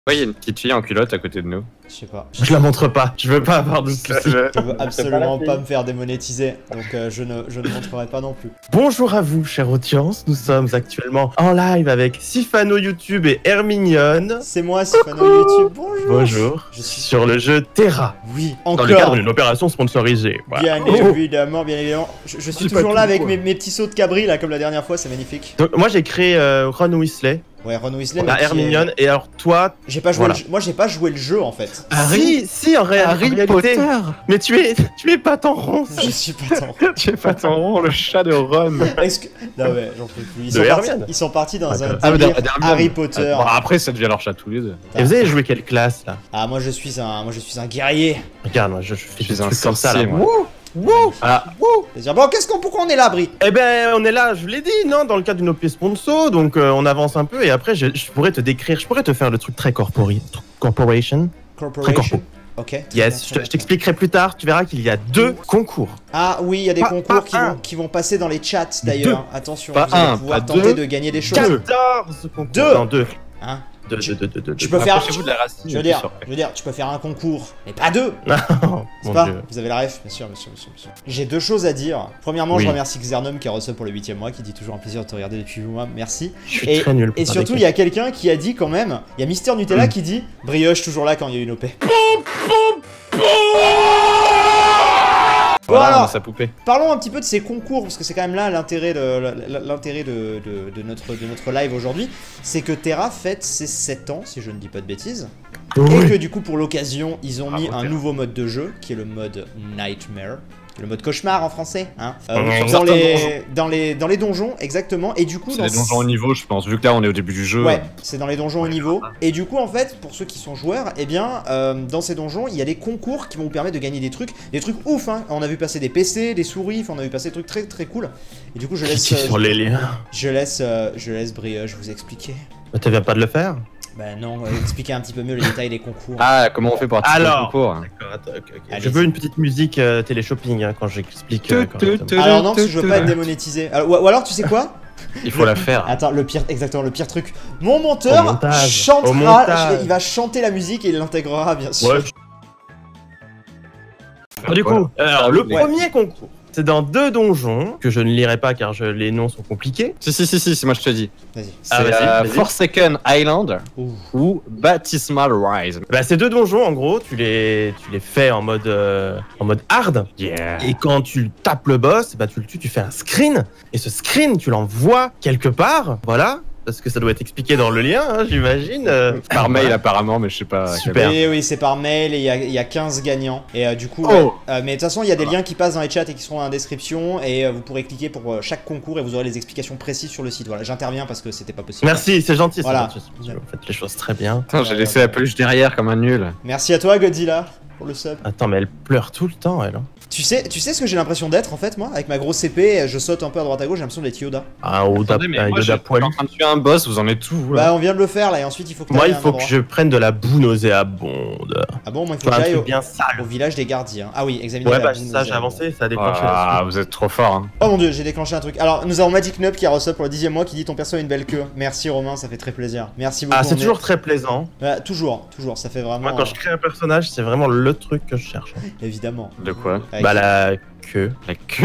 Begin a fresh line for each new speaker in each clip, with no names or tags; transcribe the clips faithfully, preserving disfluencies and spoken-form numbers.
Ouais, il y a une petite fille en culotte à côté de nous.
Je sais pas.
Je la montre pas, je veux pas avoir de soucis.
Je veux absolument pas me faire démonétiser, donc euh, je, ne, je ne montrerai pas non plus.
Bonjour à vous, chère audience, nous sommes actuellement en live avec Sifano YouTube et Herminion.
C'est moi, Sifano YouTube, bonjour.
Bonjour, je suis sur le jeu Terra.
Oui, encore.
Dans le cadre d'une opération sponsorisée. Voilà.
Bien
Oh.
évidemment, bien évidemment. Je, je suis
C'est
toujours
pas
là
tout,
avec
quoi.
mes, mes petits sauts de cabri, là, comme la dernière fois, c'est magnifique.
Donc, moi j'ai créé euh, Ron Weasley,
Ouais, Ron Weasley,
la
mais qui
Herminion,
est-
et alors toi...
J'ai pas joué
Voilà.
le jeu. Moi, j'ai pas joué le jeu, en fait.
Si, si, en, ré- en
Harry
réalité.
Potter.
Mais tu es, tu es pas tant rond.
Je suis pas tant.
Tu es pas ton rond, le chat de Ron.
Est-ce que... Non, ouais, j'en peux plus. Ils
De
sont, partis,
Hermione.
ils sont partis dans un
Ah,
mais
délire
d'Hermione.
Harry Potter.
Bon, après, ça devient leur chat tous les deux.
Et vous avez joué quelle classe là?
Ah, moi, je suis un, moi, je suis un guerrier.
Regarde, moi je, je fais
Je suis
des
un
trucs comme ça là.
sorcier, moi.
Wouh, wouh,
Ah,
wouh.
C'est-à-dire, bon, qu'est-ce qu'on, pourquoi on est là, Bri?
Eh ben, on est là, je vous l'ai dit, non, dans le cadre d'une O P sponsor, donc euh, on avance un peu et après je, je pourrais te décrire, je pourrais te faire le truc très corpori, corporation.
Corporation. Ok. très bien,
Yes,
très
je te-
bien.
je t'expliquerai plus tard, tu verras qu'il y a deux concours.
Ah oui, il y a des
Pas-
concours
pas
qui,
un.
vont, qui vont passer dans les chats d'ailleurs. Attention,
Pas
vous allez
un,
pouvoir
pas
tenter
deux.
de gagner des choses.
quatorze concours.
Deux.
Non, deux.
Hein
Deux,
Tu-
deux, deux, deux, deux,
tu
deux.
peux faire-
approchez-vous de la racine.
je veux
et
dire,
puis
je veux dire, tu peux faire un concours, mais pas deux.
Non,
C'est
mon
pas
dieu.
Vous avez la ref, bien sûr, bien sûr, bien sûr, bien sûr. J'ai deux choses à dire. Premièrement,
Oui.
je remercie Xernum qui a reçu pour le huitième mois, qui dit toujours un plaisir de te regarder depuis huit mois. Merci.
Je suis
Et,
très nul. pour
et
faire
surtout,
des
il y a quelqu'un qui a dit quand même, il y a Mister Nutella
Mm.
qui dit Brioche toujours là quand il y a une O P. Bon
Voilà, on a
alors,
sa poupée.
parlons un petit peu de ces concours, parce que c'est quand même là l'intérêt de, l'intérêt de, de- de notre, de notre live aujourd'hui, c'est que Terra fête ses sept ans, si je ne dis pas de bêtises, et
Oui.
que du coup pour l'occasion, ils ont mis
Bravo,
un
Terra.
nouveau mode de jeu, qui est le mode Nightmare. Le mode cauchemar en français, hein, euh,
Mmh.
dans,
Certains
les,
donjons.
dans, les, dans les donjons, exactement, et du coup...
C'est
dans
des donjons au niveau, je pense. Vu que là, on est au début du jeu.
Ouais, c'est dans les donjons au niveau. Et du coup, en fait, pour ceux qui sont joueurs, eh bien, euh, dans ces donjons, il y a des concours qui vont vous permettre de gagner des trucs, des trucs ouf, hein. On a vu passer des P C, des souris, enfin, on a vu passer des trucs très très cool. Et du coup, je laisse,
Cliquez
euh,
sur les liens.
je laisse, euh, je laisse Brioche vous expliquer.
Bah, tu viens pas de le faire?
Bah non, euh, expliquer un petit peu mieux les détails des concours.
Ah, comment on fait pour participer
Alors.
au concours?
D'accord, attends, ok, ok.
Allez-y.
Je veux une petite musique euh, télé-shopping hein, quand j'explique. euh,
Tu,
correctement.
tu,
Alors non, parce que je veux pas être démonétisé. Alors, ou, ou alors, tu sais quoi?
Il faut la faire.
Attends, le pire, exactement, le pire truc. Mon monteur
Au montage,
chantera,
au montage.
il va chanter la musique et il l'intégrera, bien sûr.
Ouais. Ah, du coup, alors, le
Ouais.
premier concours, c'est dans deux donjons que je ne lirai pas car je- les noms sont compliqués.
Si, si, si, si, si, moi je te dis.
Vas-y.
C'est
Ah, vas-y,
euh,
vas-y.
Forsaken Island
Ouh.
ou Baptismal Rise.
Bah, ces deux donjons, en gros, tu les, tu les fais en mode, euh, en mode hard.
Yeah.
Et quand tu tapes le boss, bah, tu le tues, tu fais un screen. Et ce screen, tu l'envoies quelque part. Voilà. Parce que ça doit être expliqué dans le lien, hein, j'imagine. euh.
Par mail apparemment, mais je sais pas.
Super.
Oui, oui, c'est par mail et il y a, il y a quinze gagnants. Et euh, du coup,
Oh.
ouais. Euh, mais de toute façon, il y a des liens qui passent dans les chats et qui seront dans la description. Et euh, vous pourrez cliquer pour euh, chaque concours et vous aurez les explications précises sur le site. Voilà, j'interviens parce que c'était pas possible.
Merci, c'est gentil. c'est
Voilà.
gentil. Vous faites les choses très bien.
Putain, j'ai laissé la peluche derrière comme un nul.
Merci à toi, Godzilla, pour le sub.
Attends, mais elle pleure tout le temps, elle. hein.
Tu sais, tu sais ce que j'ai l'impression d'être en fait, moi? Avec ma grosse épée, je saute un peu à droite à gauche, j'ai l'impression d'être Yoda.
Ah, Oda,
Attendez, mais
un
moi, je
Yoda
suis
poilu.
en train de tuer un boss, vous en êtes tout vous là.
Bah, on vient de le faire là, et ensuite il faut que
Moi,
t'ailles
il
à un
faut que
endroit.
je prenne de la boue nauséabonde.
Ah bon, moi il faut
Enfin,
que
un
j'aille
truc
au,
bien sale.
au village des gardiens. Ah oui, examiner
Ouais,
la
bah
boue
ça, j'ai
nauséabonde.
avancé, ça a déclenché
Ah,
là-dessus.
vous êtes trop fort. Hein.
Oh mon dieu, j'ai déclenché un truc. Alors, nous avons Magic Nub qui a reçu pour le dixième mois qui dit ton perso a une belle queue. Merci Romain, ça fait très plaisir. Merci beaucoup.
Ah, c'est
on est-
toujours très plaisant.
Ouais, toujours, toujours, ça fait vraiment.
Moi, quand je crée un personnage, c'est vraiment le truc que je cherche.
euh, Évidemment.
De quoi?
Avec-
Bah, la queue.
La queue.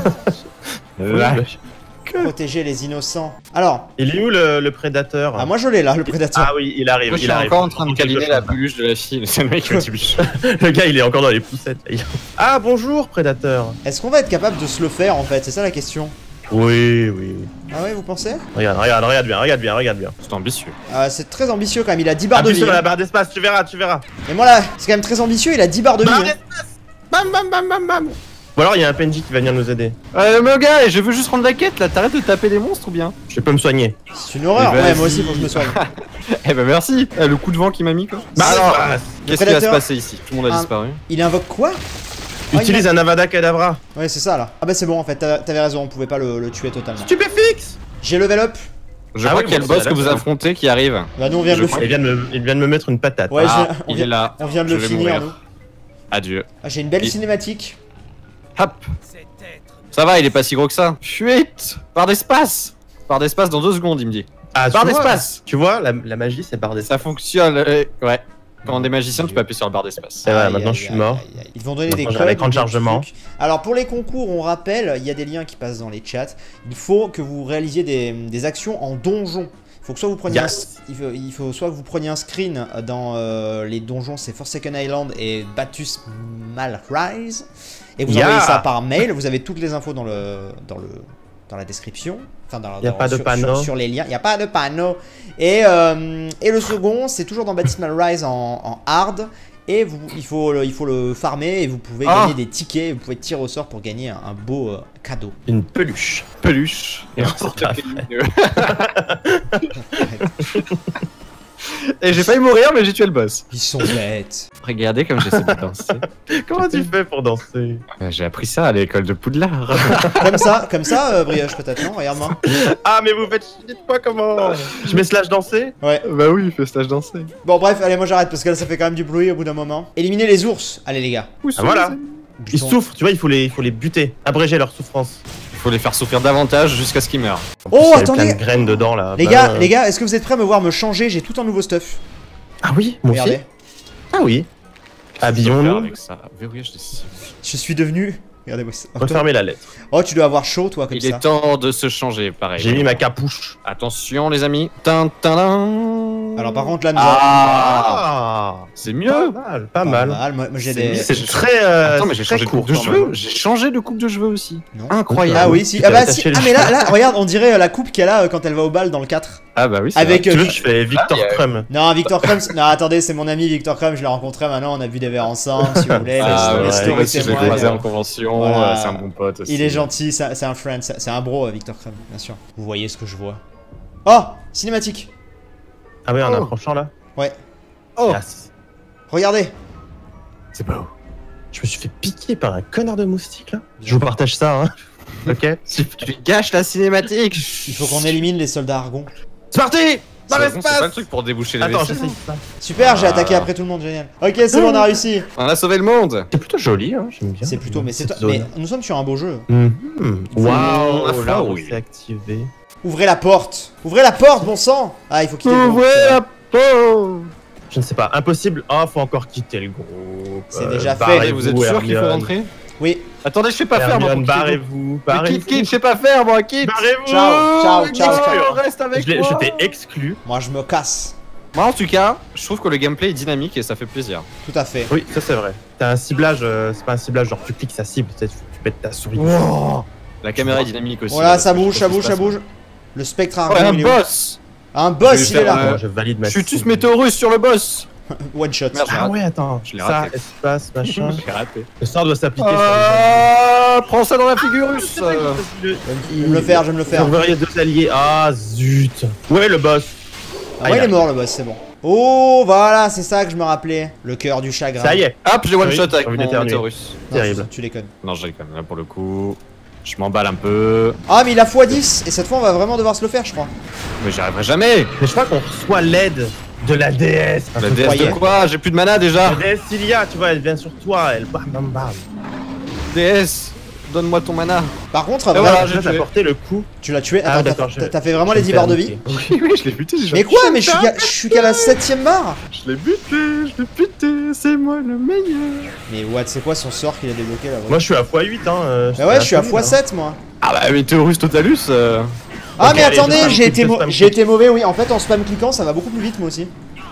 La
Oui,
Protéger les innocents. Alors,
Il est où le, le prédateur
ah, moi je l'ai là, le prédateur.
Ah oui, il arrive.
Moi, je
il
suis
arrive.
encore en train de
Quelque
câliner
chose,
la
là.
peluche de la fille. C'est le mec qui m'a dit biche.
Le gars, il est encore dans les poussettes. Ah, bonjour, prédateur.
Est-ce qu'on va être capable de se le faire en fait? C'est ça la question.
Oui, oui, oui.
Ah ouais, vous pensez?
Regarde, regarde, regarde bien, regarde bien, regarde bien.
C'est ambitieux.
Ah, c'est très ambitieux quand même, il a dix barres de
Appuie
vie.
sur la
hein.
barre d'espace, tu verras, tu verras.
Mais moi là, c'est quand même très ambitieux, il a dix barres de vie.
Barre
hein.
d'espace. Bam, bam, bam, bam, bam. Ou alors, il y a un P N J qui va venir nous aider.
Euh, mon gars, je veux juste rendre la quête là. T'arrêtes de taper des monstres ou bien?
Je peux me soigner.
C'est une horreur.
Eh ben,
Ouais, moi
si.
aussi, faut que je me soigne.
Eh ben merci. Eh, le coup de vent qui m'a mis quoi.
Bah
alors,
alors,
qu'est-ce qui va se
prédateur-
passer ici? Tout le monde a
Un-
disparu.
Il invoque quoi? Ah,
utilise un Avada Kedavra.
Ouais, c'est ça là. Ah bah c'est bon en fait, t'as- t'avais raison, on pouvait pas le, le tuer totalement.
Stupéfix.
J'ai level up.
Je
Ah
crois
oui,
qu'il y a le
bon,
boss
c'est
que vous
d'accord.
affrontez qui arrive.
Bah nous on vient de
Je
le
crois-
Il
finir.
vient, de me, il vient de me mettre une patate.
Ouais,
Ah,
je viens- on,
il
vient,
est là.
on vient de
Je
le
vais
finir
mourir.
nous.
Adieu.
Ah, j'ai une belle
Il-
cinématique.
Hop. Ça va, il est pas si gros que ça. Fuite. Par d'espace. Par d'espace dans deux secondes, il me dit.
Ah,
Barre
tu vois,
d'espace.
Tu vois, la, la magie, c'est barre d'espace.
Ça fonctionne. euh, ouais. Quand on est magicien, tu peux appuyer sur le barre d'espace.
C'est vrai,
Aïe,
maintenant
aïe,
je suis
aïe,
mort.
aïe, aïe. Ils vont donner des
Maintenant, j'ai
codes.
un écran de
des
chargement.
trucs. Alors pour les concours, on rappelle, il y a des liens qui passent dans les chats. Il faut que vous réalisiez des, des actions en donjon. Il faut que soit vous preniez
Yes.
un, il, faut, il faut soit que vous preniez un screen dans euh, les donjons, c'est Forsaken Island et Batus Malrise, et vous
Yeah.
envoyez ça par mail. Vous avez toutes les infos dans le dans le dans la description. Enfin, dans,
Y a
dans-
pas de
sur,
panneau.
sur, sur les liens. Il n'y a pas de panneau. Et, euh, et le second, c'est toujours dans Baptismal Rise en, en hard. Et vous, il, faut le, il faut le farmer et vous pouvez
Ah.
gagner des tickets. Vous pouvez tirer au sort pour gagner un, un beau euh, cadeau.
Une peluche.
Peluche. Et,
Non,
on sort
c'est pas
le- Et j'ai failli mourir, mais j'ai tué le boss.
Ils sont bêtes.
Regardez comme j'essaie de danser.
Comment tu fais pour danser?
Euh, J'ai appris ça à l'école de Poudlard.
Comme ça, comme ça, euh, Brioche peut-être, non? Regarde-moi.
Ah, mais vous faites. Dites-moi comment. Je mets slash danser?
Ouais.
Bah oui, fais stage danser.
Bon, bref, allez, moi j'arrête parce que là ça fait quand même du bruit au bout d'un moment. Éliminez les ours. Allez, les gars.
Ah, voilà. Ils
Butons.
souffrent, tu vois, il faut les, il faut les buter. Abréger leur souffrance.
Il faut les faire souffrir davantage jusqu'à ce qu'ils meurent.
En plus,
Oh,
il y a
attendez.
plein de graines dedans là.
Les
Bah,
gars,
euh,
les gars, est-ce que vous êtes prêts à me voir me changer? J'ai tout un nouveau stuff.
Ah oui, mon
Regardez.
fils. Ah oui.
Faire
Habillons-nous.
avec ça. Verrouillage des cibles.
Je suis devenu. Regardez-moi ça.
Refermez la lettre.
Oh, tu dois avoir chaud, toi, comme
Il
ça.
est temps de se changer, pareil.
J'ai mis ma capuche.
Attention, les amis. Tin, tin, tin.
Alors, par contre, là, nous avons.
Ah,
Ah,
c'est
pas
mieux.
mal, pas
Pas
mal.
mal. Moi, moi, j'ai
C'est
des.
mieux.
C'est très, euh,
Attends, mais j'ai
très
changé de
court
coupe de
quand
cheveux.
même.
J'ai changé de coupe de cheveux aussi.
Non.
Incroyable.
Ah oui, si.
Tu
Ah
t'es
bah
attaché
si.
les
Ah mais là,
cheveux.
là, regarde, on dirait euh, la coupe qu'elle a euh, quand elle va au bal dans le quatre.
Ah bah oui, c'est
Avec.
vrai.
euh,
Tu veux,
Vi-
je fais Victor
Ah, il y a-
Crumb.
Non, Victor Crumb. Non, attendez, c'est mon ami Victor Crumb. Je l'ai rencontré maintenant. On a bu des verres ensemble, si vous voulez.
Ah
les, les
ouais,
stories
moi aussi, je l'ai
témoignent.
croisé en convention.
Voilà.
euh, C'est un bon pote aussi.
Il est gentil, c'est c'est un friend, c'est c'est un bro, euh, Victor Crumb, bien sûr. Vous voyez ce que je vois. Oh, cinématique.
Ah oui, en
Oh.
approchant là.
Ouais.
Oh,
Yes.
Regardez.
C'est beau. Je me suis fait piquer par un connard de moustique là. Je vous partage ça, hein. Ok.
tu gâches la cinématique.
Il faut qu'on élimine les soldats argons.
C'est parti. Dans
C'est bon, c'est pas le
l'espace.
truc pour déboucher les
Attends,
vaisseaux.
j'essaye ça.
Super, j'ai
Ah.
attaqué après tout le monde, génial. Ok, c'est bon, on a réussi.
On a sauvé le monde.
C'est plutôt joli, hein. J'aime bien.
C'est plutôt, mais c'est
Cette
toi.
zone.
Mais nous sommes sur un beau jeu.
Mhm.
Mmh,
Waouh,
la
là,
foi,
on
oui.
s'est activé.
Ouvrez la porte. Ouvrez la porte, bon sang. Ah, il faut quitter le groupe.
Ouvrez la porte.
Je ne sais pas, impossible. Ah, faut encore quitter le groupe.
C'est déjà fait.
barrez-vous,
Allez, vous êtes sûr qu'il faut
Hermione.
rentrer?
Oui.
Attendez, je sais pas faire moi.
Hermione,
pour quitter.
barrez-vous.
Mais
Barrez-vous.
quitte, quitte, je sais pas faire moi, quitte.
Barrez-vous.
Ciao, ciao, ciao,
Exclu,
ciao.
Reste avec
Je l'ai-
moi.
je t'ai exclu.
Moi, je me casse.
Moi en tout cas, je trouve que le gameplay est dynamique et ça fait plaisir.
Tout à fait.
Oui, ça c'est vrai. T'as un ciblage, euh, c'est pas un ciblage genre tu cliques ça cible, tu sais, tu tu pètes ta souris.
La caméra est dynamique aussi.
Voilà,
là,
ça
parce que
bouge,
je
ça
trouve
bouge,
que
ça
se
bouge. Le spectre
passe.
argon,
Ouais, un
il est où?
boss.
Un
Je
boss,
vais
il est
faire,
là.
euh,
Attends, je valide ma
Je suis tous
cible.
météorus sur le boss.
One shot.
Merde, j'ai
Ah
raté.
ouais, attends.
Je l'ai
Ça,
raté.
espace, machin.
J'ai raté.
Le sort doit s'appliquer sur les
Ah, prends ça dans la figure
Ah,
russe.
c'est vrai que je faisais
Je vais me le faire, je vais me le
Vous
faire.
verriez deux alliés. Ah zut. Ouais, le boss.
Ah ouais, il est mort le boss, c'est bon. Oh, voilà, c'est ça que je me rappelais. Le cœur du chagrin.
Ça y est.
Hop, j'ai one
Oui,
shot avec
j'ai envie
mon
d'éternuer.
météorus.
Non,
Terrible.
Tu les connes.
Non, je déconne. Là pour le coup, je m'emballe un peu.
Ah, mais il a fois dix. Et cette fois, on va vraiment devoir se le faire, je crois.
Mais j'y arriverai jamais.
Mais je crois qu'on reçoit l'aide de la déesse.
La
Vous
D S de
croyez
quoi? J'ai plus de mana déjà.
La déesse Cilia, tu vois, elle vient sur toi, elle bam bam bam.
D S, donne-moi ton mana.
Par contre,
Et
vrai-
voilà,
Là,
j'ai
t'as
tué.
porté le coup.
tu l'as tué.
Ah,
Attends,
d'accord,
t'as-
je-
t'as fait vraiment
je
les
vais
dix
faire
barres de
niquer.
vie?
Oui, oui, je l'ai buté déjà.
Mais quoi? Mais je suis qu'à- je suis qu'à la septième barre.
Je l'ai buté, je l'ai buté, c'est moi le meilleur.
Mais what, c'est quoi son sort qu'il a débloqué là?
Moi je suis à fois huit hein. euh,
Bah ouais, je suis à
solide,
fois
hein.
sept moi.
Ah bah Météorus Totalus. euh,
Ah
Ok,
mais
allez,
attendez,
je spam
j'ai
click,
été,
je
mau-
spam
j'ai
click.
été mauvais, oui. En fait, en spam cliquant, ça va beaucoup plus vite moi aussi.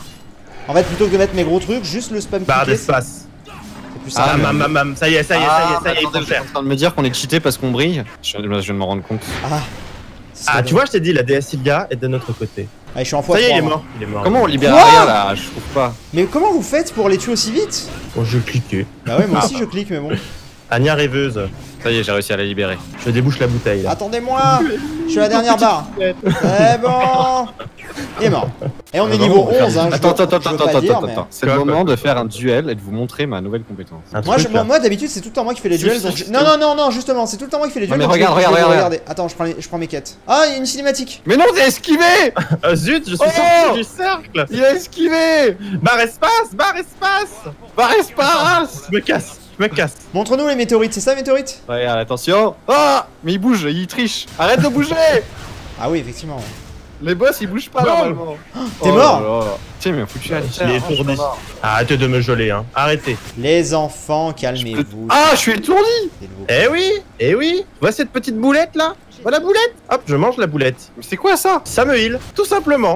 En fait, plutôt que de mettre mes gros trucs, juste le spam
Barre
cliquer, c'est
d'espace.
c'est plus
Ah,
simple.
Ah, mam, mam, mam, ça y est, ça y est, ça y est,
Ah,
ça y est, il
attendez,
faut
vous êtes
faire.
en train de me dire qu'on est cheaté parce qu'on brille. Je viens je viens de m'en rendre compte.
Ah, c'est
Ah,
ça,
tu
donc.
vois, je t'ai dit, la déesse Silga est de notre côté.
Allez, je suis en fois
Ça y est,
trois,
il est
moi.
mort. Il est mort.
Comment on libère
Quoi
Aria là? Je trouve pas.
Mais comment vous faites pour les tuer aussi vite?
Oh, je cliquais.
Bah ouais, moi
Ah,
aussi je clique, mais bon.
Anya rêveuse.
Ça y est, j'ai réussi à la libérer.
Je débouche la bouteille là.
Attendez-moi, je suis à la dernière barre. C'est bon. Il est mort. Et on est
Ah,
niveau
vraiment,
onze, hein. je
Attends,
veux-
attends,
je veux
attends,
pas
attends,
dire,
attends,
mais-
attends. C'est le
Quoi,
moment
quoi
de faire un duel et de vous montrer ma nouvelle compétence.
Un
Moi,
truc,
je- moi,
là.
moi, d'habitude c'est tout le temps moi qui fais les
Si,
duels
si,
donc
si,
je- non
si.
non non non justement c'est tout le temps moi qui fais les duels
mais
donc je vais-
regarde,
je vais
regarde,
vous
regarde.
regarder. Attends, je prends, les- je prends mes quêtes. Ah, il y a une cinématique.
Mais non, t'es esquivé!
Ah, zut, je suis
Oh
sorti du cercle.
Il a esquivé!
Barre espace, barre espace.
Par espace!
Je me casse, je me casse.
Montre-nous les météorites, c'est ça météorites?
Regarde, attention! Ah! Mais il bouge, il triche! Arrête de bouger!
Ah oui, effectivement.
Les boss ils bougent pas
Non.
normalement.
T'es
Oh
mort
là là. Tiens, mais foutu à
Je l'ai étourdi. Arrêtez de me geler, hein. Arrêtez.
Les enfants, calmez-vous.
Ah, je suis étourdi.
s'il vous
Eh oui, eh oui. Tu vois cette petite boulette là? Voilà la boulette. Hop, je mange la boulette.
Mais c'est quoi ça?
Ça me heal, tout simplement.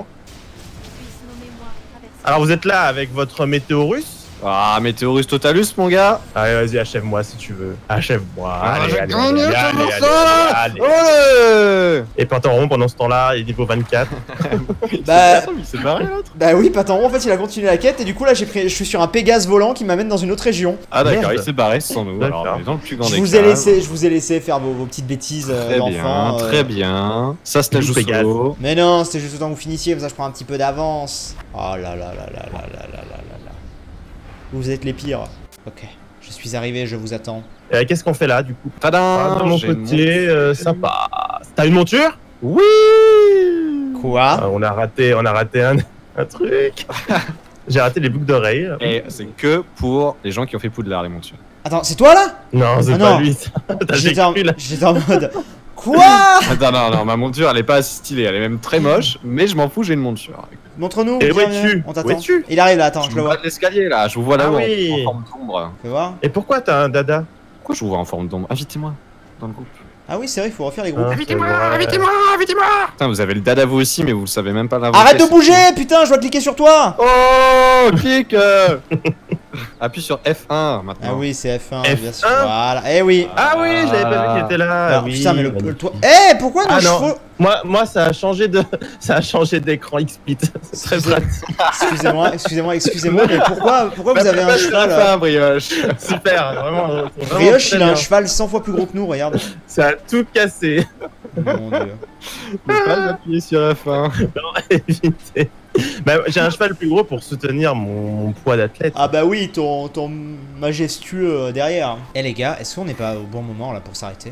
Alors vous êtes là avec votre météorus.
Ah, Météorus Totalus, mon gars.
Allez, vas-y, achève-moi si tu veux. Achève-moi.
Ah,
allez,
j'ai
allez,
gagné,
allez,
je
allez,
pense
allez,
ça.
allez, allez.
Ouais.
Et Pantaron, pendant ce temps-là, il est niveau vingt-quatre.
Bah,
Il s'est barré l'autre.
bah oui, Pataron, en fait, il a continué la quête et du coup, là, j'ai pris, je suis sur un Pégase volant qui m'amène dans une autre région.
Ah d'accord,
Merde.
il s'est barré sans nous.
D'accord.
Alors, on est dans le plus grand
Je
des
vous ai
caves.
laissé, je vous ai laissé faire vos, vos petites bêtises euh,
Très bien,
d'enfants. euh.
très bien. Ça, c'était
Loup
juste
Pégase.
solo.
Mais non, c'était juste le temps que vous finissiez, comme ça je prends un petit peu d'avance. Oh là là là là là là là là là là. Vous êtes les pires. Ok, je suis arrivé, je vous attends.
Euh, Qu'est-ce qu'on fait là du coup?
Tadam.
Ah, de mon
j'ai une
côté, euh, sympa. T'as une monture?
Oui.
Quoi?
Ah, on a raté, on a raté un, un truc. J'ai raté les boucles d'oreilles.
Et c'est que pour les gens qui ont fait Poudlard, les montures.
Attends, c'est toi là?
Non, c'est
Ah
pas
non.
lui. ça. T'as
J'étais en...
cru là.
j'étais en mode. Quoi?
Attends, non, non, ma monture, elle est pas assez stylée, elle est même très moche, mais je m'en fous, j'ai une monture.
Montre-nous.
Et où
viens,
es-tu?
viens, on
Où
t'attend.
es-tu?
Il arrive là, attends,
je
je le
vous
vois.
vois de l'escalier là, je vous vois là-haut
Ah oui.
en, en forme d'ombre.
Fais voir.
Et pourquoi t'as un dada?
Pourquoi je vous vois en forme d'ombre? Invitez-moi dans le groupe.
Ah oui, c'est vrai, il faut refaire les groupes.
Ah,
Invitez-moi,
c'est vrai.
invitez-moi, invitez-moi. Putain, vous avez le dada vous aussi, mais vous le savez même pas l'invoquer.
Arrête de
c'est
bouger,
fou.
putain, je dois cliquer sur toi.
Oh, clique. euh. Appuie sur F un maintenant.
Ah oui, c'est F un,
F un.
bien sûr. Voilà. Eh oui.
Ah oui, j'avais pas vu qu'il était là.
Ah,
oui.
putain, mais le, le toit. Eh, pourquoi nos
Ah non.
chevaux?
Moi, moi, ça a changé de, ça a changé d'écran X-Split. C'est très
Excusez-
pratique.
Excusez-moi, excusez-moi, excusez-moi, mais pourquoi, pourquoi vous avez un
Bah,
cheval?
fait
euh,
un brioche.
Super, vraiment. vraiment
Brioche,
très
il a un
bien.
cheval cent fois plus gros que nous, regarde.
Ça a tout cassé.
Mon dieu.
Ne pas appuyer sur F un.
Non, évitez. Bah, j'ai un cheval plus gros pour soutenir mon, mon poids d'athlète.
Ah bah oui, ton, ton majestueux euh, derrière. Eh les gars, est-ce qu'on n'est pas au bon moment là pour s'arrêter?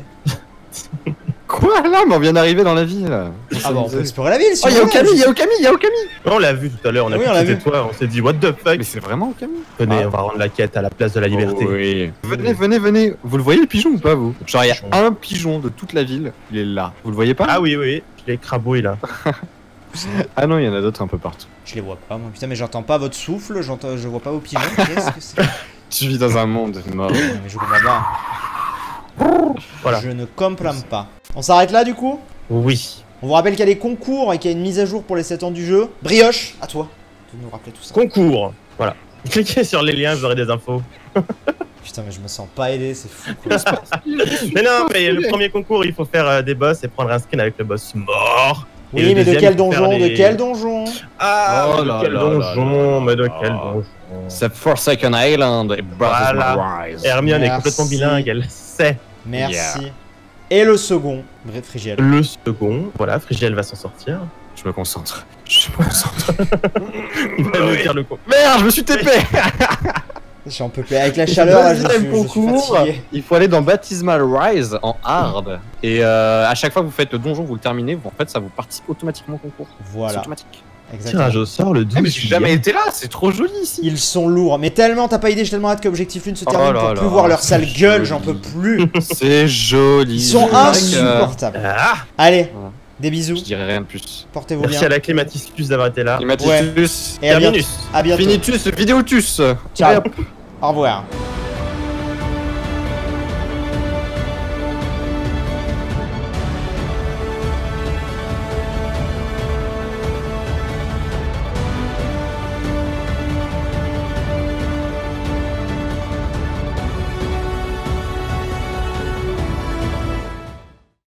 Quoi là? Mais on vient d'arriver dans la ville.
Ah bah on peut explorer la ville si
Oh,
on
y'a
veut,
Okami,
juste-
y'a Okami, y'a Okami.
On l'a vu tout à l'heure, on a
Oui,
vu
on l'a
que
vu.
c'était toi, on s'est dit what the fuck.
Mais c'est vraiment Okami.
Venez,
Ah.
on va rendre la quête à la place de la liberté.
Oh, oui. Venez, venez, venez. Vous le voyez le pigeon ou pas vous? Genre il y a un pigeon de toute la ville, il est là. Vous le voyez pas?
Ah oui, oui, oui, je l'ai crabouille là.
Ah non, il y en a d'autres un peu partout.
Je les vois pas moi, putain mais j'entends pas votre souffle, j'entends, je vois pas vos pigeons, qu'est-ce que c'est?
Tu vis dans un monde mort.
Non mais je comprends pas.
Voilà.
Je ne comprends pas. On s'arrête là du coup?
Oui.
On vous rappelle qu'il y a des concours et qu'il y a une mise à jour pour les sept ans du jeu. Brioche, à toi de nous rappeler tout ça.
Concours. Voilà. Cliquez sur les liens, vous aurez des infos.
Putain mais je me sens pas aidé, c'est fou quoi.
Mais non, mais le premier concours, il faut faire euh, des boss et prendre un skin avec le boss mort. Et
Oui
le
mais de
deuxième,
quel
il faut faire
donjon?
les-
De quel donjon?
Ah,
Oh
mais
là
de quel
là
donjon,
là
mais de
là.
quel donjon.
C'est Forsaken Island et
Voilà.
Brothers Rise.
Hermione est
Merci.
complètement bilingue, elle sait.
Merci. Et le second, Brett Frigiel.
Le second, voilà, Frigiel va s'en sortir.
Je me concentre. Je me concentre.
Il va nous dire le coup.
Merde, je me suis T P.
J'en peux plus. Avec la chaleur, là, je suis,
Deuxième
je suis
concours,
fatigué.
il faut aller dans Baptismal Rise en hard. Et euh, à chaque fois que vous faites le donjon, vous le terminez, vous- en fait ça vous participe automatiquement au concours. C'est
Voilà,
automatique.
exactement.
Tirage au sort le douze
Ah, mais j'ai
juillet.
jamais été là, c'est trop joli ici.
Ils sont lourds, mais tellement, t'as pas idée, j'ai tellement hâte qu'Objectif Lune se
Oh
termine
là
pour
là,
plus voir leur
c'est
sale gueule,
joli.
j'en peux plus.
C'est joli.
Ils sont
Je dirais que-
insupportables.
Ah,
Allez,
Voilà.
des bisous,
Je dirais rien de plus.
portez-vous
merci
bien.
à la Clématiscus d'avoir été là.
Climatitus.
Et à bientôt.
Terminus.
À bientôt.
Finitus, Vidéotus.
Ciao. Au revoir.